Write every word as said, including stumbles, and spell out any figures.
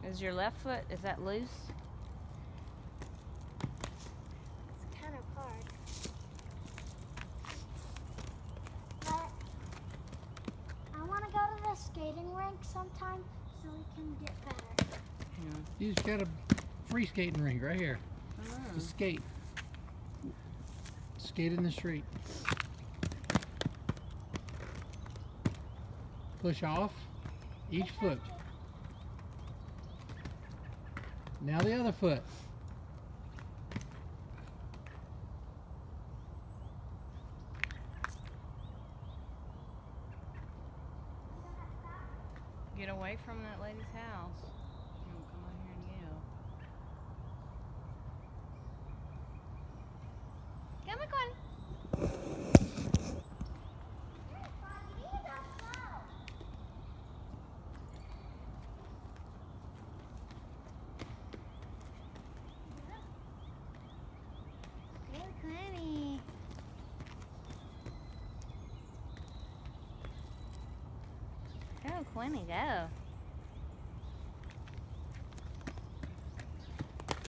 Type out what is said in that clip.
Is your left foot, is that loose? It's kind of hard. But I want to go to the skating rink sometime so we can get better. Yeah. You just got a free skating rink right here. Oh. Just skate. Skate in the street. Push off each foot. Now the other foot. Get away from that lady's house. You don't come out here and yell. Come on, Quinn. Good, Quinny. Go, Quinny, go.